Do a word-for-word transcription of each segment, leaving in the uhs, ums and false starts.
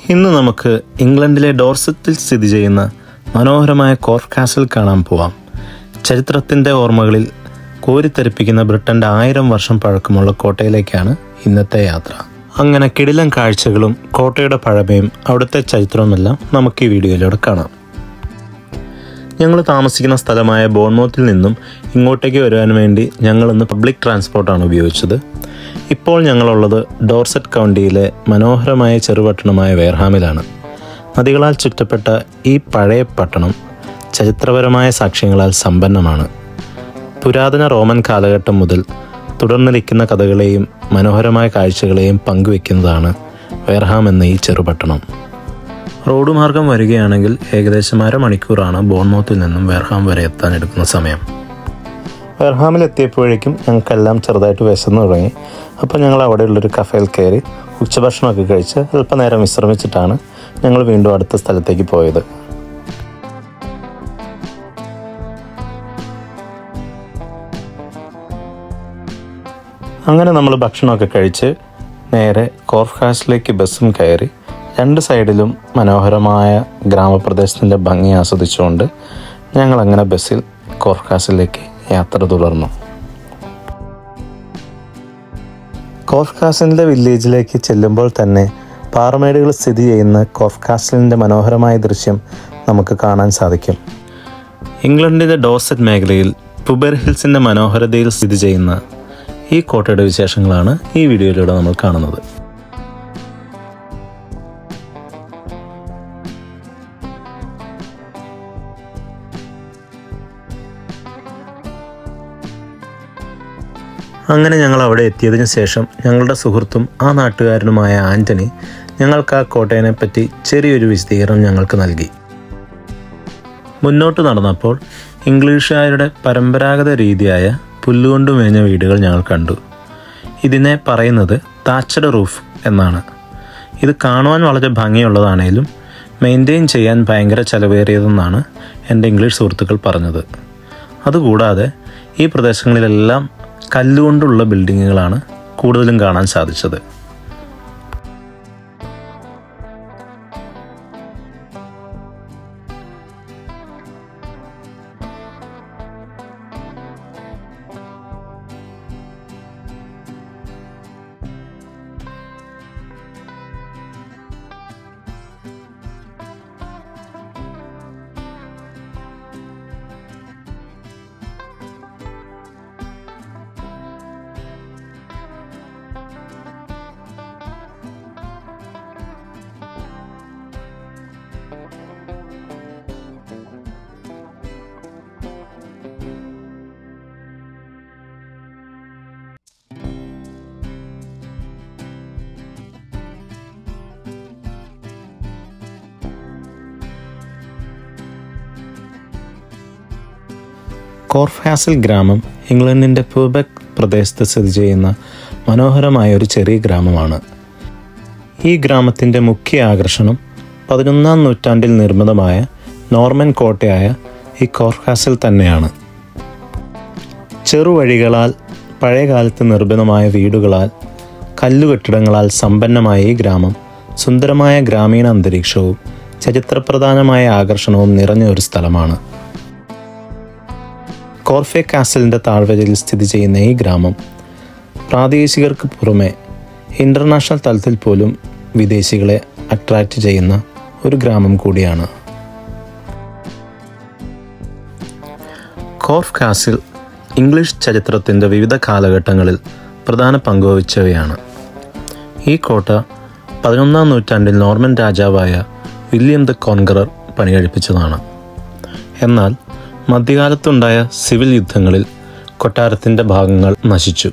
ഇന്ന് നമുക്ക് ഇംഗ്ലണ്ടിലെ ഡോർസറ്റിൽ സ്ഥിതി ചെയ്യുന്ന മനോഹരമായ കോർഫ് കാസിൽ കാണാൻ പോവാം. ചരിത്രത്തിൻ്റെ ഓർമ്മകളിൽ കോരിത്തെറിപ്പിക്കുന്ന ബ്രിട്ടൻ്റെ ആയിരം വർഷം പഴക്കമുള്ള കോട്ടയിലേക്കാണ് ഇന്നത്തെ യാത്ര. അങ്ങനെ കിടിലൻ കാഴ്ചകളും കോട്ടയുടെ പഴമയും അവിടുത്തെ ചരിത്രവുമെല്ലാം നമുക്ക് ഈ വീഡിയോയിലൂടെ കാണാം. ഞങ്ങൾ താമസിക്കുന്ന സ്ഥലമായ ബോൺമൗത്തിൽ നിന്നും ഇങ്ങോട്ടേക്ക് വരുവാൻ വേണ്ടി ഞങ്ങളിന്ന് പബ്ലിക് ട്രാൻസ്പോർട്ടാണ് ഉപയോഗിച്ചത്. ഇപ്പോൾ ഞങ്ങളുള്ളത് ഡോർസെറ്റ് കൗണ്ടിയിലെ മനോഹരമായ ചെറുപട്ടണമായ വെയർഹാമിലാണ്. നദികളാൽ ചുറ്റപ്പെട്ട ഈ പഴയ പട്ടണം ചരിത്രപരമായ സാക്ഷ്യങ്ങളാൽ സമ്പന്നമാണ്. പുരാതന റോമൻ കാലഘട്ടം മുതൽ തുടർന്നിരിക്കുന്ന കഥകളെയും മനോഹരമായ കാഴ്ചകളെയും പങ്കുവെക്കുന്നതാണ് വെയർഹാം എന്ന ഈ ചെറുപട്ടണം. റോഡ് മാർഗം വരികയാണെങ്കിൽ ഏകദേശം അരമണിക്കൂറാണ് ബോൺമൗത്തിൽ നിന്നും വെയർഹാം വരെ എത്താൻ എടുക്കുന്ന സമയം. വെയർഹാമിൽ എത്തിയപ്പോഴേക്കും ഞങ്ങൾക്കെല്ലാം ചെറുതായിട്ട് വിശന്ന് തുടങ്ങി. അപ്പോൾ ഞങ്ങൾ അവിടെയുള്ളൊരു കഫേയിൽ കയറി ഉച്ചഭക്ഷണമൊക്കെ കഴിച്ച് അല്പനേരം വിശ്രമിച്ചിട്ടാണ് ഞങ്ങൾ വീണ്ടും അടുത്ത സ്ഥലത്തേക്ക് പോയത്. അങ്ങനെ നമ്മൾ ഭക്ഷണമൊക്കെ കഴിച്ച് നേരെ കോർഫ് കാസിലേക്ക് ബസ്സും കയറി രണ്ട് സൈഡിലും മനോഹരമായ ഗ്രാമപ്രദേശത്തിൻ്റെ ഭംഗി ആസ്വദിച്ചുകൊണ്ട് ഞങ്ങളങ്ങനെ ബസ്സിൽ കോർഫ് കാസിലേക്ക് യാത്ര തുടർന്നു. കോർഫ് കാസിലിൻ്റെ വില്ലേജിലേക്ക് ചെല്ലുമ്പോൾ തന്നെ പാറമേടുകൾ സ്ഥിതി ചെയ്യുന്ന കോർഫ് കാസിലിൻ്റെ മനോഹരമായ ദൃശ്യം നമുക്ക് കാണാൻ സാധിക്കും. ഇംഗ്ലണ്ടിൻ്റെ ഡോർസെറ്റ് മേഖലയിൽ പുബെർ ഹിൽസിൻ്റെ മനോഹരതയിൽ സ്ഥിതി ചെയ്യുന്ന ഈ കോട്ടയുടെ വിശേഷങ്ങളാണ് ഈ വീഡിയോയിലൂടെ നമ്മൾ കാണുന്നത്. അങ്ങനെ ഞങ്ങൾ അവിടെ എത്തിയതിനു ശേഷം ഞങ്ങളുടെ സുഹൃത്തും ആ നാട്ടുകാരനുമായ ആൻ്റണി ഞങ്ങൾക്ക് ആ കോട്ടയെ പറ്റി ചെറിയൊരു വിശദീകരണം ഞങ്ങൾക്ക് നൽകി. മുന്നോട്ട് നടന്നപ്പോൾ ഇംഗ്ലീഷുകാരുടെ പരമ്പരാഗത രീതിയായ പുല്ലുകൊണ്ട് മേഞ്ഞ വീടുകൾ ഞങ്ങൾ കണ്ടു. ഇതിനെ പറയുന്നത് താച്ചഡ് റൂഫ് എന്നാണ്. ഇത് കാണുവാൻ വളരെ ഭംഗിയുള്ളതാണേലും മെയിൻറ്റെയിൻ ചെയ്യാൻ ഭയങ്കര ചിലവേറിയതെന്നാണ് എൻ്റെ ഇംഗ്ലീഷ് സുഹൃത്തുക്കൾ പറഞ്ഞത്. അതുകൂടാതെ ഈ പ്രദേശങ്ങളിലെല്ലാം കല്ലുകൊണ്ടുള്ള ബിൽഡിങ്ങുകളാണ് കൂടുതലും കാണാൻ സാധിച്ചത്. കോർഫ് കാസിൽ ഗ്രാമം ഇംഗ്ലണ്ടിൻ്റെ പ്യൂബെക്ക് പ്രദേശത്ത് സ്ഥിതി ചെയ്യുന്ന മനോഹരമായ ഒരു ചെറിയ ഗ്രാമമാണ്. ഈ ഗ്രാമത്തിൻ്റെ മുഖ്യ ആകർഷണം പതിനൊന്നാം നൂറ്റാണ്ടിൽ നിർമ്മിതമായ നോർമൻ കോട്ടയായ ഈ കോർഫ് കാസിൽ തന്നെയാണ്. ചെറുവഴികളാൽ പഴയകാലത്ത് നിർമ്മിതമായ വീടുകളാൽ കല്ലുകെട്ടിടങ്ങളാൽ സമ്പന്നമായ ഈ ഗ്രാമം സുന്ദരമായ ഗ്രാമീണ അന്തരീക്ഷവും ചരിത്രപ്രധാനമായ ആകർഷണവും നിറഞ്ഞ ഒരു സ്ഥലമാണ്. കോർഫെ കാസലിൻ്റെ താഴ്വരയിൽ സ്ഥിതി ചെയ്യുന്ന ഈ ഗ്രാമം പ്രാദേശികർക്ക് പുറമെ ഇൻ്റർനാഷണൽ തലത്തിൽ പോലും വിദേശികളെ അട്രാക്റ്റ് ചെയ്യുന്ന ഒരു ഗ്രാമം കൂടിയാണ്. കോർഫ് കാസിൽ ഇംഗ്ലീഷ് ചരിത്രത്തിൻ്റെ വിവിധ കാലഘട്ടങ്ങളിൽ പ്രധാന പങ്കുവഹിച്ചവയാണ്. ഈ കോട്ട പതിനൊന്നാം നൂറ്റാണ്ടിൽ നോർമൻ രാജാവായ വില്യം ദ കോൺഗറർ പണികഴിപ്പിച്ചതാണ്. എന്നാൽ മധ്യകാലത്തുണ്ടായ സിവിൽ യുദ്ധങ്ങളിൽ കൊട്ടാരത്തിൻ്റെ ഭാഗങ്ങൾ നശിച്ചു.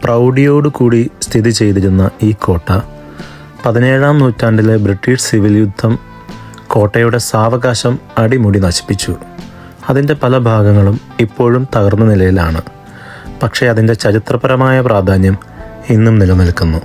പ്രൗഢിയോടുകൂടി സ്ഥിതി ചെയ്തിരുന്ന ഈ കോട്ട പതിനേഴാം നൂറ്റാണ്ടിലെ ബ്രിട്ടീഷ് സിവിൽ യുദ്ധം കോട്ടയുടെ സാവകാശം അടിമുടി നശിപ്പിച്ചു. അതിൻ്റെ പല ഭാഗങ്ങളും ഇപ്പോഴും തകർന്ന നിലയിലാണ്. പക്ഷേ അതിൻ്റെ ചരിത്രപരമായ പ്രാധാന്യം ഇന്നും നിലനിൽക്കുന്നു.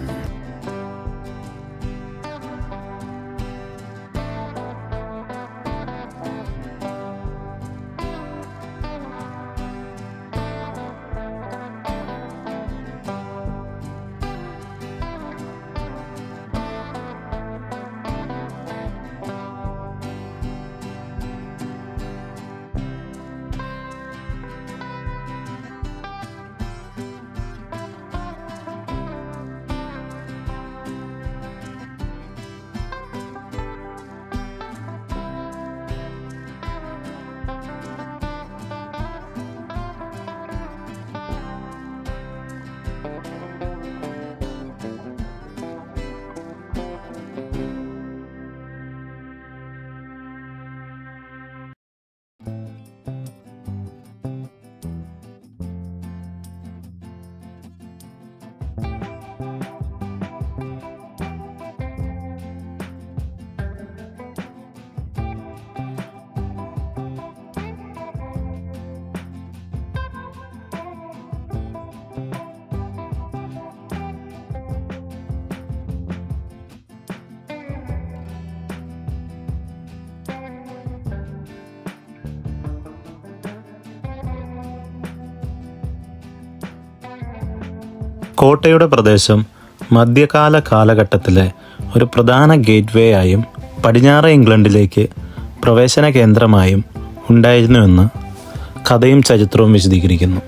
കോട്ടയുടെ പ്രദേശം മധ്യകാല കാലഘട്ടത്തിലെ ഒരു പ്രധാന ഗേറ്റ്വേ ആയും പടിഞ്ഞാറ് ഇംഗ്ലണ്ടിലേക്ക് പ്രവേശന കേന്ദ്രമായും ഉണ്ടായിരുന്നുവെന്ന് കഥയും ചരിത്രവും വിശദീകരിക്കുന്നു.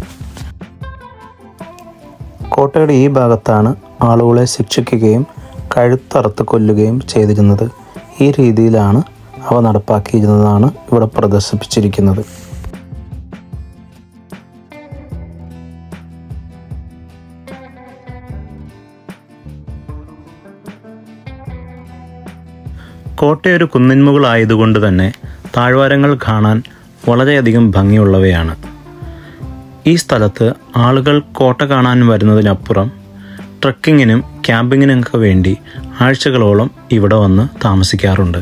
കോട്ടയുടെ ഈ ഭാഗത്താണ് ആളുകളെ ശിക്ഷിക്കുകയും കഴുത്തറുത്ത് കൊല്ലുകയും ചെയ്തിരുന്നത്. ഈ രീതിയിലാണ് അവ നടപ്പാക്കിയിരുന്നതാണ് ഇവിടെ പ്രദർശിപ്പിച്ചിരിക്കുന്നത്. കോട്ടയൊരു കുന്നിൻമുകളായതുകൊണ്ട് തന്നെ താഴ്വാരങ്ങൾ കാണാൻ വളരെയധികം ഭംഗിയുള്ളവയാണ്. ഈ സ്ഥലത്ത് ആളുകൾ കോട്ട കാണാൻ വരുന്നതിനപ്പുറം ട്രക്കിങ്ങിനും ക്യാമ്പിങ്ങിനൊക്കെ വേണ്ടി ആഴ്ചകളോളം ഇവിടെ വന്ന് താമസിക്കാറുണ്ട്.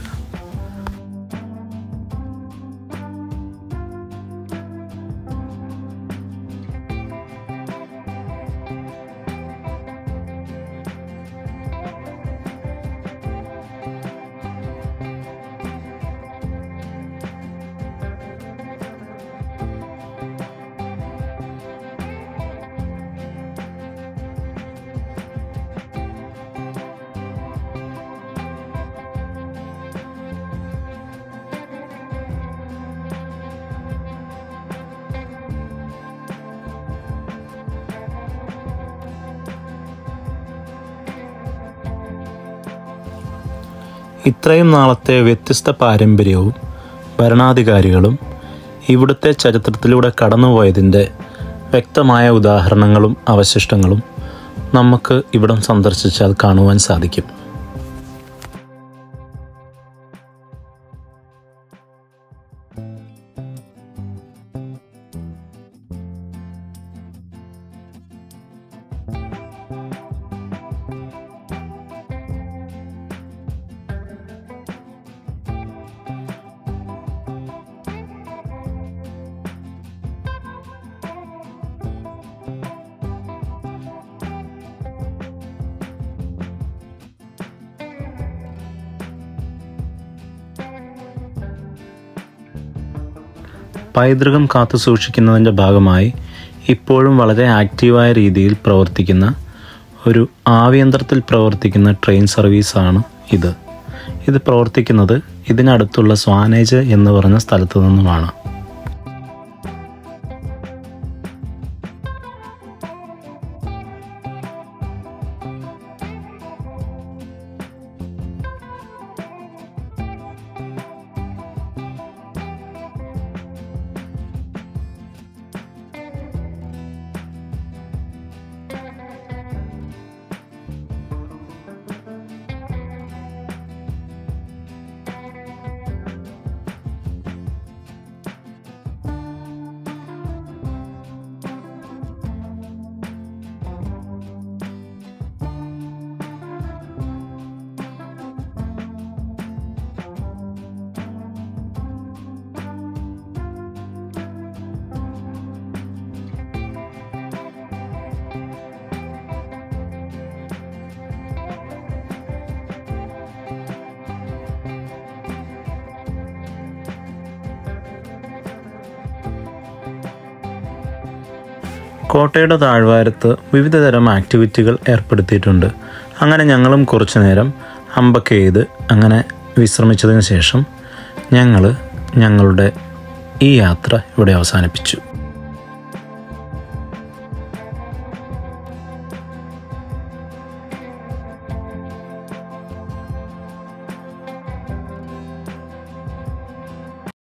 ഇത്രയും നാളത്തെ വ്യത്യസ്ത പാരമ്പര്യവും ഭരണാധികാരികളും ഇവിടുത്തെ ചരിത്രത്തിലൂടെ കടന്നുപോയതിൻ്റെ വ്യക്തമായ ഉദാഹരണങ്ങളും അവശിഷ്ടങ്ങളും നമുക്ക് ഇവിടം സന്ദർശിച്ചാൽ കാണുവാൻ സാധിക്കും. പൈതൃകം കാത്തു സൂക്ഷിക്കുന്നതിൻ്റെ ഭാഗമായി ഇപ്പോഴും വളരെ ആക്റ്റീവായ രീതിയിൽ പ്രവർത്തിക്കുന്ന ഒരു ആവിയന്ത്രത്തിൽ പ്രവർത്തിക്കുന്ന ട്രെയിൻ സർവീസാണ് ഇത്. ഇത് പ്രവർത്തിക്കുന്നത് ഇതിനടുത്തുള്ള സ്വാനേജ് എന്ന് പറഞ്ഞ സ്ഥലത്തു നിന്നുമാണ്. കോട്ടയുടെ താഴ്വാരത്ത് വിവിധ തരം ആക്ടിവിറ്റികൾ ഏർപ്പെടുത്തിയിട്ടുണ്ട്. അങ്ങനെ ഞങ്ങളും കുറച്ചു നേരം അമ്പൊക്കെ ചെയ്ത് അങ്ങനെ വിശ്രമിച്ചതിന് ശേഷം ഞങ്ങൾ ഞങ്ങളുടെ ഈ യാത്ര ഇവിടെ അവസാനിപ്പിച്ചു.